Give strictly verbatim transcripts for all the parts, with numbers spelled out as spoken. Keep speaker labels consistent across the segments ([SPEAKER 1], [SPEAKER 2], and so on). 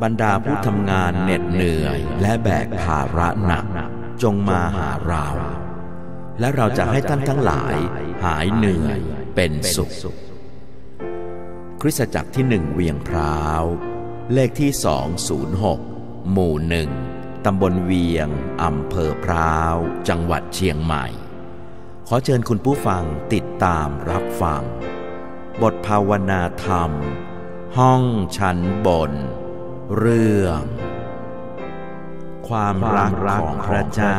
[SPEAKER 1] บรรดาผู้ทำงานเหน็ดเหนื่อยและแบกภาระหนักจงมาหาเราและเราจะให้ท่านทั้งหลายหายเหนื่อยเป็นสุขคริสตจักรที่หนึ่งเวียงพร้าวเลขที่สองศูนย์หกหมู่หนึ่งตำบลเวียงอำเภอพร้าวจังหวัดเชียงใหม่ขอเชิญคุณผู้ฟังติดตามรับฟังบทภาวนาธรรมห้องชั้นบนเรื่องความรักของพระเจ้า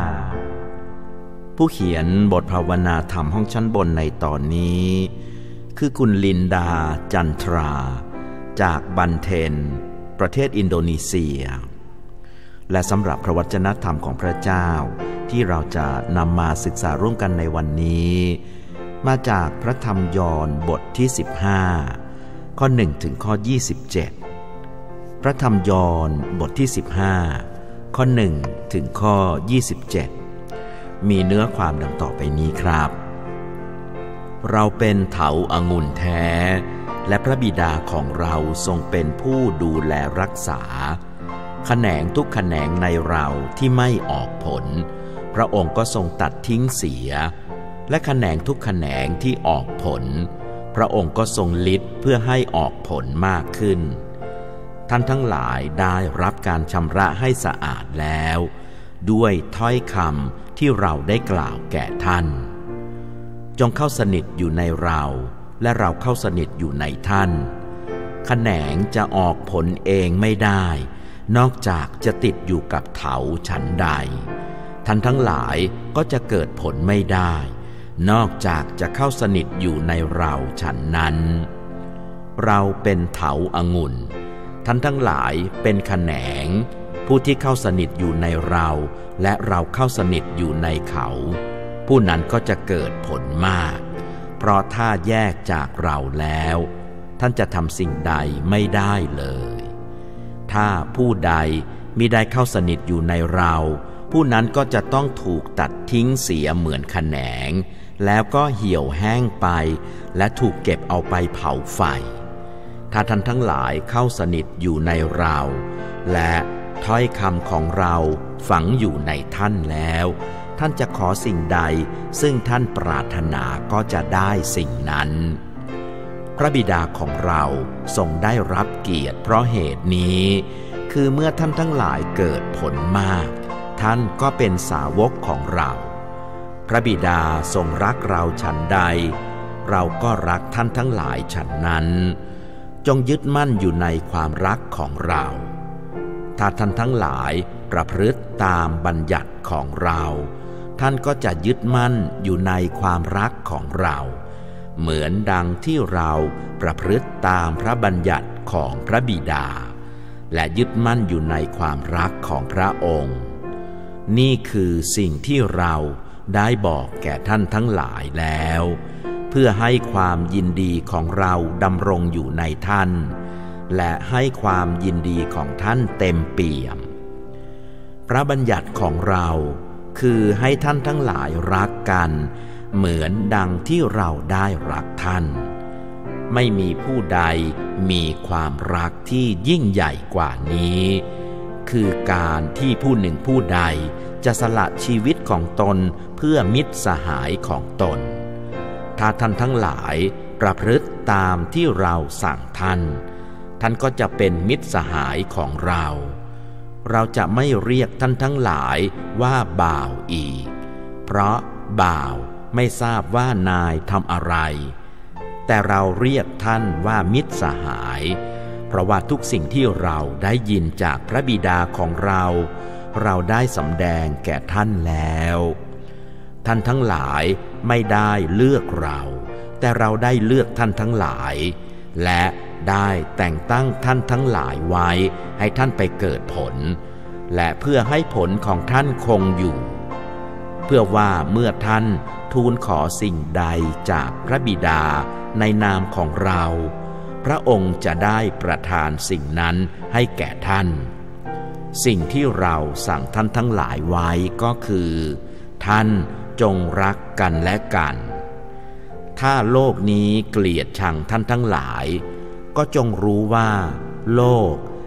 [SPEAKER 1] ผู้เขียนบทภาวนาธรรมห้องชั้นบนในตอนนี้คือคุณลินดาจันทราจากบันเทนประเทศอินโดนีเซียและสำหรับพระวจนะธรรมของพระเจ้าที่เราจะนำมาศึกษาร่วมกันในวันนี้มาจากพระธรรมยอห์นบทที่สิบห้าข้อหนึ่งถึงข้อยี่สิบเจ็ดพระธรรมยอห์นบทที่สิบห้าข้อหนึ่งถึงข้อยี่สิบเจ็ดมีเนื้อความดังต่อไปนี้ครับเราเป็นเถาองุ่นแท้และพระบิดาของเราทรงเป็นผู้ดูแลรักษาแขนงทุกแขนงในเราที่ไม่ออกผลพระองค์ก็ทรงตัดทิ้งเสียและแขนงทุกแขนงที่ออกผลพระองค์ก็ทรงฤทธิ์เพื่อให้ออกผลมากขึ้นท่านทั้งหลายได้รับการชำระให้สะอาดแล้วด้วยถ้อยคำที่เราได้กล่าวแก่ท่านจงเข้าสนิทอยู่ในเราและเราเข้าสนิทอยู่ในท่านแขนงจะออกผลเองไม่ได้นอกจากจะติดอยู่กับเถาฉันใดท่านทั้งหลายก็จะเกิดผลไม่ได้นอกจากจะเข้าสนิทอยู่ในเราฉันนั้นเราเป็นเถาองุ่นท่านทั้งหลายเป็นแขนงผู้ที่เข้าสนิทอยู่ในเราและเราเข้าสนิทอยู่ในเขาผู้นั้นก็จะเกิดผลมากเพราะถ้าแยกจากเราแล้วท่านจะทำสิ่งใดไม่ได้เลยถ้าผู้ใดมิได้เข้าสนิทอยู่ในเราผู้นั้นก็จะต้องถูกตัดทิ้งเสียเหมือนแขนงแล้วก็เหี่ยวแห้งไปและถูกเก็บเอาไปเผาไฟถ้าท่านทั้งหลายเข้าสนิทอยู่ในเราและถ้อยคำของเราฝังอยู่ในท่านแล้วท่านจะขอสิ่งใดซึ่งท่านปรารถนาก็จะได้สิ่งนั้นพระบิดาของเราทรงได้รับเกียรติเพราะเหตุนี้คือเมื่อท่านทั้งหลายเกิดผลมากท่านก็เป็นสาวกของเราพระบิดาทรงรักเราฉันใดเราก็รักท่านทั้งหลายฉันนั้นจงยึดมั่นอยู่ในความรักของเราถ้าท่านทั้งหลายประพฤติตามบัญญัติของเราท่านก็จะยึดมั่นอยู่ในความรักของเราเหมือนดังที่เราประพฤติตามพระบัญญัติของพระบิดาและยึดมั่นอยู่ในความรักของพระองค์นี่คือสิ่งที่เราได้บอกแก่ท่านทั้งหลายแล้วเพื่อให้ความยินดีของเราดำรงอยู่ในท่านและให้ความยินดีของท่านเต็มเปี่ยมพระบัญญัติของเราคือให้ท่านทั้งหลายรักกันเหมือนดังที่เราได้รักท่านไม่มีผู้ใดมีความรักที่ยิ่งใหญ่กว่านี้คือการที่ผู้หนึ่งผู้ใดจะสละชีวิตของตนเพื่อมิตรสหายของตนถ้าท่านทั้งหลายประพฤติตามที่เราสั่งท่านท่านก็จะเป็นมิตรสหายของเราเราจะไม่เรียกท่านทั้งหลายว่าบ่าวอีกเพราะบ่าวไม่ทราบว่านายทำอะไรแต่เราเรียกท่านว่ามิตรสหายเพราะว่าทุกสิ่งที่เราได้ยินจากพระบิดาของเราเราได้สำแดงแก่ท่านแล้วท่านทั้งหลายไม่ได้เลือกเราแต่เราได้เลือกท่านทั้งหลายและได้แต่งตั้งท่านทั้งหลายไว้ให้ท่านไปเกิดผลและเพื่อให้ผลของท่านคงอยู่เพื่อว่าเมื่อท่านทูลขอสิ่งใดจากพระบิดาในนามของเราพระองค์จะได้ประทานสิ่งนั้นให้แก่ท่านสิ่งที่เราสั่งท่านทั้งหลายไว้ก็คือท่านจงรักกันและกันถ้าโลกนี้เกลียดชังท่านทั้งหลายก็จงรู้ว่าโลก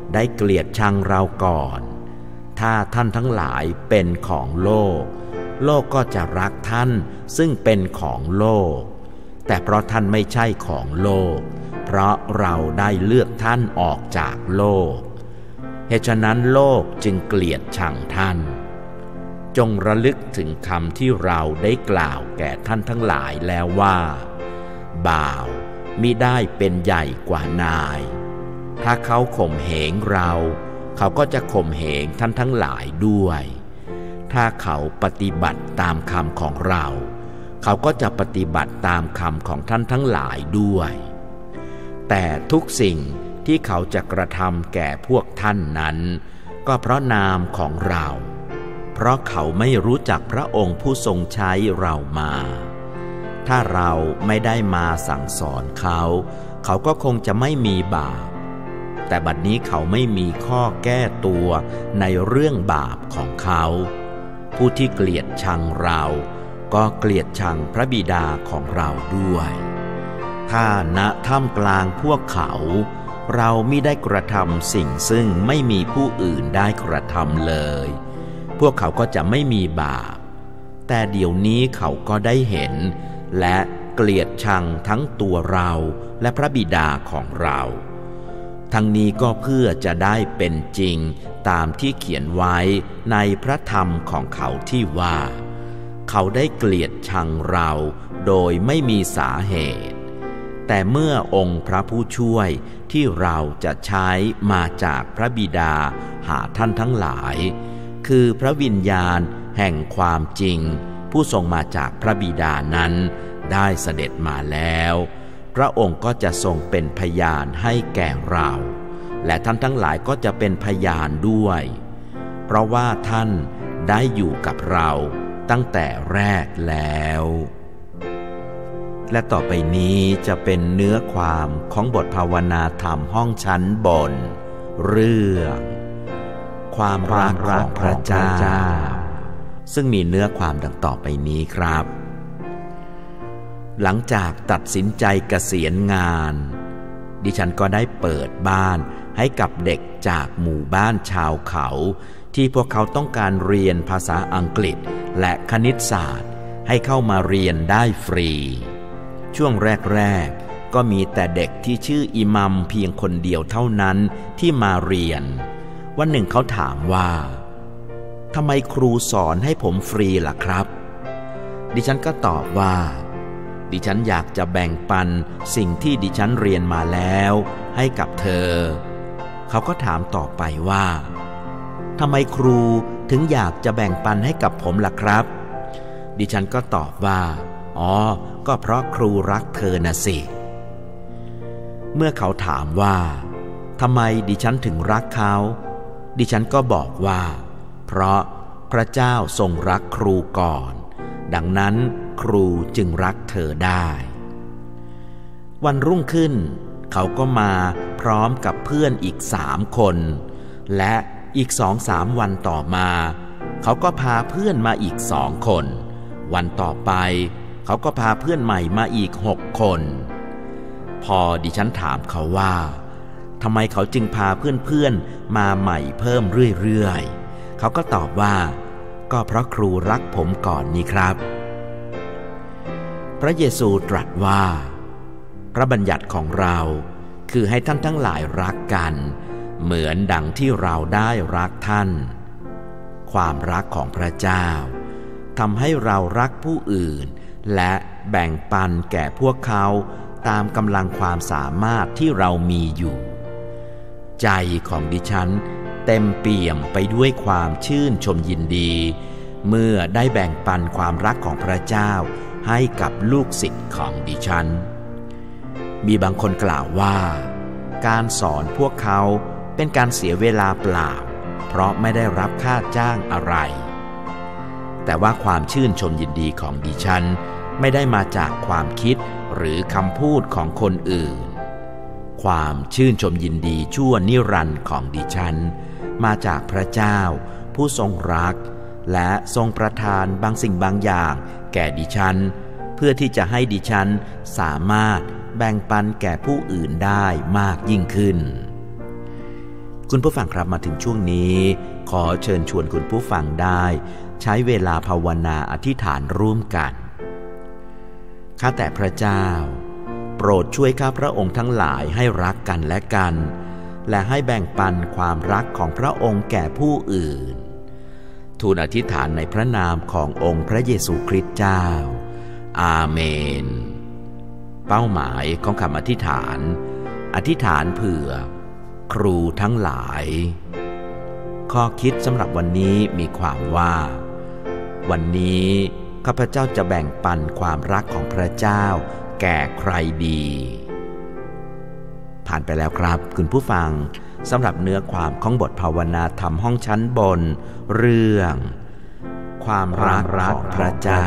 [SPEAKER 1] ได้เกลียดชังเราก่อนถ้าท่านทั้งหลายเป็นของโลกโลกก็จะรักท่านซึ่งเป็นของโลกแต่เพราะท่านไม่ใช่ของโลกเพราะเราได้เลือกท่านออกจากโลกเหตุฉะนั้นโลกจึงเกลียดชังท่านจงระลึกถึงคำที่เราได้กล่าวแก่ท่านทั้งหลายแล้วว่าบ่าวมิได้เป็นใหญ่กว่านายถ้าเขาข่มเหงเราเขาก็จะข่มเหงท่านทั้งหลายด้วยถ้าเขาปฏิบัติตามคำของเราเขาก็จะปฏิบัติตามคำของท่านทั้งหลายด้วยแต่ทุกสิ่งที่เขาจะกระทำแก่พวกท่านนั้นก็เพราะนามของเราเพราะเขาไม่รู้จักพระองค์ผู้ทรงใช้เรามาถ้าเราไม่ได้มาสั่งสอนเขาเขาก็คงจะไม่มีบาปแต่บัดนี้เขาไม่มีข้อแก้ตัวในเรื่องบาปของเขาผู้ที่เกลียดชังเราก็เกลียดชังพระบิดาของเราด้วยถ้าณท่ามกลางพวกเขาเรามิได้กระทำสิ่งซึ่งไม่มีผู้อื่นได้กระทำเลยพวกเขาก็จะไม่มีบาปแต่เดี๋ยวนี้เขาก็ได้เห็นและเกลียดชังทั้งตัวเราและพระบิดาของเราทั้งนี้ก็เพื่อจะได้เป็นจริงตามที่เขียนไว้ในพระธรรมของเขาที่ว่าเขาได้เกลียดชังเราโดยไม่มีสาเหตุแต่เมื่อองค์พระผู้ช่วยที่เราจะใช้มาจากพระบิดาหาท่านทั้งหลายคือพระวิญญาณแห่งความจริงผู้ทรงมาจากพระบิดานั้นได้เสด็จมาแล้วพระองค์ก็จะทรงเป็นพยานให้แก่เราและท่านทั้งหลายก็จะเป็นพยานด้วยเพราะว่าท่านได้อยู่กับเราตั้งแต่แรกแล้วและต่อไปนี้จะเป็นเนื้อความของบทภาวนาธรรมห้องชั้นบนเรื่องความรักของพระเจ้าซึ่งมีเนื้อความดังต่อไปนี้ครับหลังจากตัดสินใจเกษียณงานดิฉันก็ได้เปิดบ้านให้กับเด็กจากหมู่บ้านชาวเขาที่พวกเขาต้องการเรียนภาษาอังกฤษและคณิตศาสตร์ให้เข้ามาเรียนได้ฟรีช่วงแรกๆก็มีแต่เด็กที่ชื่ออิมัมเพียงคนเดียวเท่านั้นที่มาเรียนวันหนึ่งเขาถามว่าทำไมครูสอนให้ผมฟรีล่ะครับดิฉันก็ตอบว่าดิฉันอยากจะแบ่งปันสิ่งที่ดิฉันเรียนมาแล้วให้กับเธอเขาก็ถามต่อไปว่าทำไมครูถึงอยากจะแบ่งปันให้กับผมล่ะครับดิฉันก็ตอบว่าอ๋อก็เพราะครูรักเธอนะสิเมื่อเขาถามว่าทำไมดิฉันถึงรักเขาดิฉันก็บอกว่าเพราะพระเจ้าทรงรักครูก่อนดังนั้นครูจึงรักเธอได้วันรุ่งขึ้นเขาก็มาพร้อมกับเพื่อนอีกสามคนและอีกสองสามวันต่อมาเขาก็พาเพื่อนมาอีกสองคนวันต่อไปเขาก็พาเพื่อนใหม่มาอีกหกคนพอดิฉันถามเขาว่าทำไมเขาจึงพาเพื่อนๆมาใหม่เพิ่มเรื่อยๆเขาก็ตอบว่าก็เพราะครูรักผมก่อนนี่ครับพระเยซูตรัสว่าพระบัญญัติของเราคือให้ท่านทั้งหลายรักกันเหมือนดังที่เราได้รักท่านความรักของพระเจ้าทำให้เรารักผู้อื่นและแบ่งปันแก่พวกเขาตามกำลังความสามารถที่เรามีอยู่ใจของดิฉันเต็มเปี่ยมไปด้วยความชื่นชมยินดีเมื่อได้แบ่งปันความรักของพระเจ้าให้กับลูกศิษย์ของดิฉันมีบางคนกล่าวว่าการสอนพวกเขาเป็นการเสียเวลาเปล่าเพราะไม่ได้รับค่าจ้างอะไรแต่ว่าความชื่นชมยินดีของดิฉันไม่ได้มาจากความคิดหรือคำพูดของคนอื่นความชื่นชมยินดีชั่วนิรันดร์ของดิฉันมาจากพระเจ้าผู้ทรงรักและทรงประทานบางสิ่งบางอย่างแก่ดิฉันเพื่อที่จะให้ดิฉันสามารถแบ่งปันแก่ผู้อื่นได้มากยิ่งขึ้นคุณผู้ฟังครับมาถึงช่วงนี้ขอเชิญชวนคุณผู้ฟังได้ใช้เวลาภาวนาอธิษฐานร่วมกันข้าแต่พระเจ้าโปรดช่วยข้าพระองค์ทั้งหลายให้รักกันและกันและให้แบ่งปันความรักของพระองค์แก่ผู้อื่นทูลอธิษฐานในพระนามขององค์พระเยซูคริสต์เจ้าอาเมนเป้าหมายของคำอธิษฐานอธิษฐานเผื่อครูทั้งหลายข้อคิดสำหรับวันนี้มีความว่าวันนี้ข้าพเจ้าจะแบ่งปันความรักของพระเจ้าแก่ใครดีผ่านไปแล้วครับคุณผู้ฟังสำหรับเนื้อความของบทภาวนาธรรมห้องชั้นบนเรื่องความรักของพระเจ้า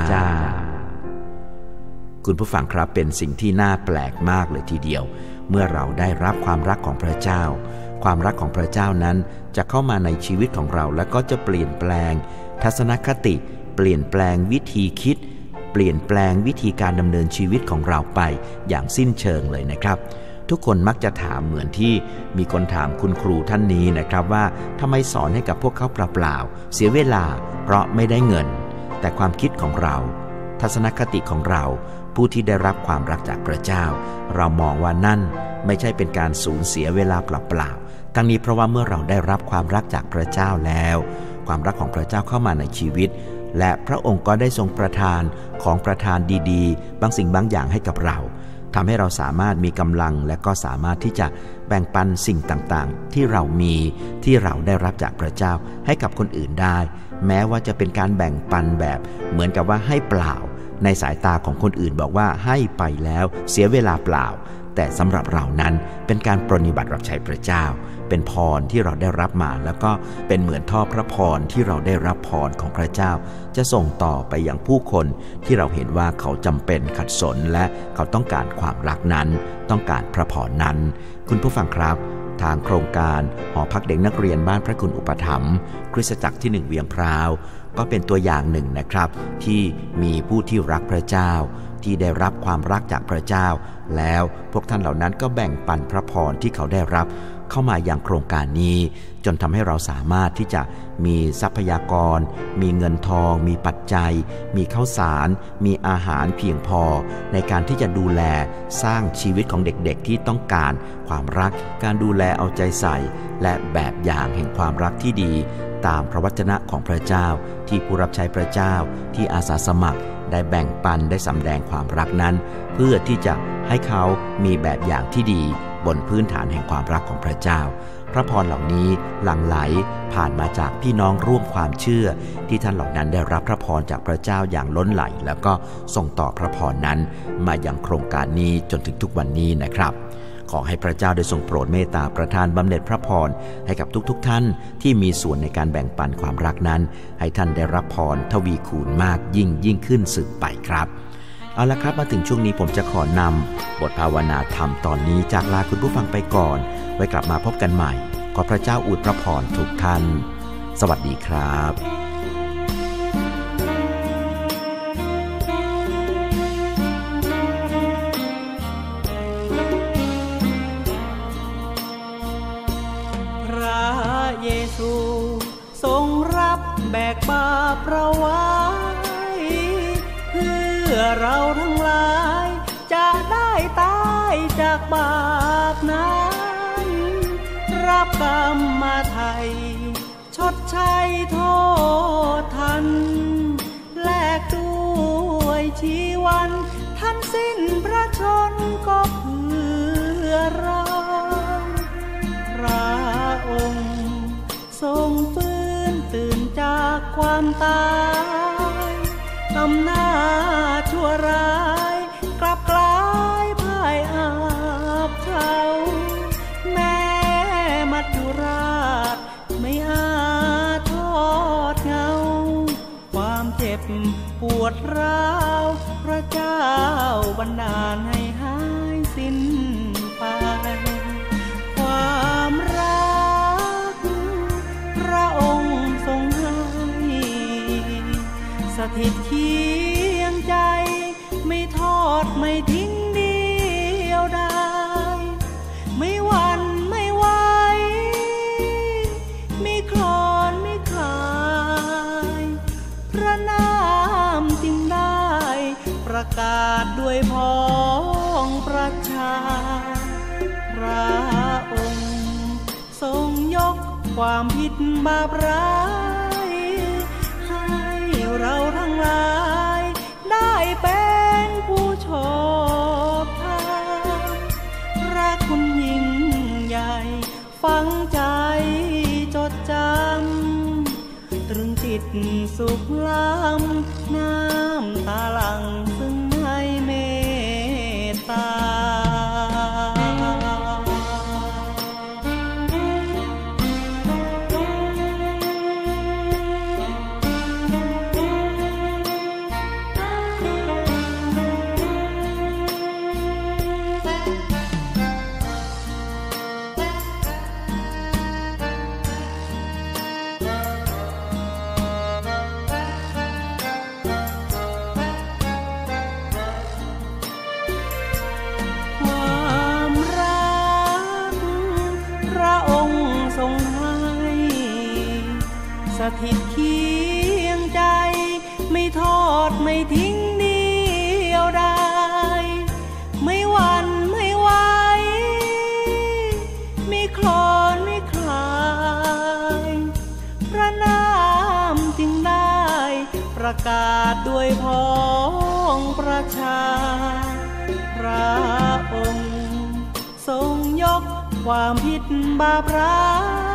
[SPEAKER 1] คุณผู้ฟังครับเป็นสิ่งที่น่าแปลกมากเลยทีเดียวเมื่อเราได้รับความรักของพระเจ้าความรักของพระเจ้านั้นจะเข้ามาในชีวิตของเราและก็จะเปลี่ยนแปลงทัศนคติเปลี่ยนแปลงวิธีคิดเปลี่ยนแปลงวิธีการดำเนินชีวิตของเราไปอย่างสิ้นเชิงเลยนะครับทุกคนมักจะถามเหมือนที่มีคนถามคุณครูท่านนี้นะครับว่าทำไมสอนให้กับพวกเขาเปล่าๆเสียเวลาเพราะไม่ได้เงินแต่ความคิดของเราทัศนคติของเราผู้ที่ได้รับความรักจากพระเจ้าเรามองว่านั่นไม่ใช่เป็นการสูญเสียเวลาเปล่าๆทั้งนี้เพราะว่าเมื่อเราได้รับความรักจากพระเจ้าแล้วความรักของพระเจ้าเข้ามาในชีวิตและพระองค์ก็ได้ทรงประทานของประทานดีๆบางสิ่งบางอย่างให้กับเราทำให้เราสามารถมีกำลังและก็สามารถที่จะแบ่งปันสิ่งต่างๆที่เรามีที่เราได้รับจากพระเจ้าให้กับคนอื่นได้แม้ว่าจะเป็นการแบ่งปันแบบเหมือนกับว่าให้เปล่าในสายตาของคนอื่นบอกว่าให้ไปแล้วเสียเวลาเปล่าแต่สำหรับเรานั้นเป็นการปรนนิบัติรับใช้พระเจ้าเป็นพรที่เราได้รับมาแล้วก็เป็นเหมือนท่อพระพรที่เราได้รับพรของพระเจ้าจะส่งต่อไปยังผู้คนที่เราเห็นว่าเขาจำเป็นขัดสนและเขาต้องการความรักนั้นต้องการพระพรนั้นคุณผู้ฟังครับทางโครงการหอพักเด็กนักเรียนบ้านพระคุณอุปถัมภ์คริสตจักรที่หนึ่งเวียงพร้าวก็เป็นตัวอย่างหนึ่งนะครับที่มีผู้ที่รักพระเจ้าที่ได้รับความรักจากพระเจ้าแล้วพวกท่านเหล่านั้นก็แบ่งปันพระพรที่เขาได้รับเข้ามาอย่างโครงการนี้จนทำให้เราสามารถที่จะมีทรัพยากรมีเงินทองมีปัจจัยมีข้าวสารมีอาหารเพียงพอในการที่จะดูแลสร้างชีวิตของเด็กๆที่ต้องการความรักการดูแลเอาใจใส่และแบบอย่างแห่งความรักที่ดีตามพระวจนะของพระเจ้าที่ผู้รับใช้พระเจ้าที่อาสาสมัครได้แบ่งปันได้สำแดงความรักนั้นเพื่อที่จะให้เขามีแบบอย่างที่ดีบนพื้นฐานแห่งความรักของพระเจ้าพระพรเหล่านี้หลั่งไหลผ่านมาจากพี่น้องร่วมความเชื่อที่ท่านเหล่านั้นได้รับพระพรจากพระเจ้าอย่างล้นไหลแล้วก็ส่งต่อพระพรนั้นมายังโครงการนี้จนถึงทุกวันนี้นะครับขอให้พระเจ้าได้ทรงโปรดเมตตาประทานบำเหน็จพระพรให้กับทุกๆท่านที่มีส่วนในการแบ่งปันความรักนั้นให้ท่านได้รับพรทวีคูณมากยิ่งยิ่งขึ้นสืบไปครับเอาละครับมาถึงช่วงนี้ผมจะขอนำบทภาวนาธรรมตอนนี้จากลาคุณผู้ฟังไปก่อนไว้กลับมาพบกันใหม่ขอพระเจ้าอวยพระพรทุกท่านสวัสดีครับ
[SPEAKER 2] พระเยซูทรงรับแบกบาปเราไว้เพื่อเราทั้งหลายจะได้ตายจากบาปนั้นรับกรรมมาไถ่ชดใช้โทษทันแลกด้วยชีวันท่านสิ้นพระชนก็เพื่อเราพระองค์ทรงฟื้นตื่นจากความตายอำนาจชั่วร้ายกลับกลายพ่ายอาบเฉาแม้มัจจุราชไม่อาจทอดเงาความเจ็บปวดร้าวพระเจ้าบันดาลให้หายสิ้นไปความรักพระองค์ทรงให้สถิตเคียงใจไม่ทอดไม่ทิ้งเดียวดายไม่หวั่นไม่ไหวกาศด้วยพ้องประชาพระองค์ทรงยกความผิดบาปร้ายให้เราทั้งหลายได้เป็นผู้ชอบธรรมพระคุณยิ่งใหญ่ฝังใจจดจำตรึงจิตสุขล้ำน้ำตาหลั่งซึ่งให้เมตตาสถิตเคียงใจไม่ทอดไม่ทิ้งเดียวดายไม่หวั่นไม่ไหวไม่คลอนไม่คลายพระนามจึงได้ประกาศด้วยพ้องประชาพระองค์ทรงยกความผิดบาปร้าย